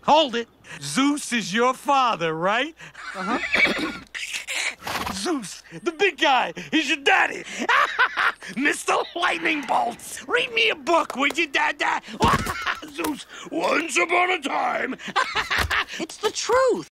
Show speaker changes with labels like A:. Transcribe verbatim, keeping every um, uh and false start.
A: Hold it. Zeus is your father, right?
B: Uh-huh.
A: Zeus, the big guy, he's your daddy. Mister Lightning Bolts, read me a book, would you, Dada? Zeus, once upon a time.
B: It's the truth.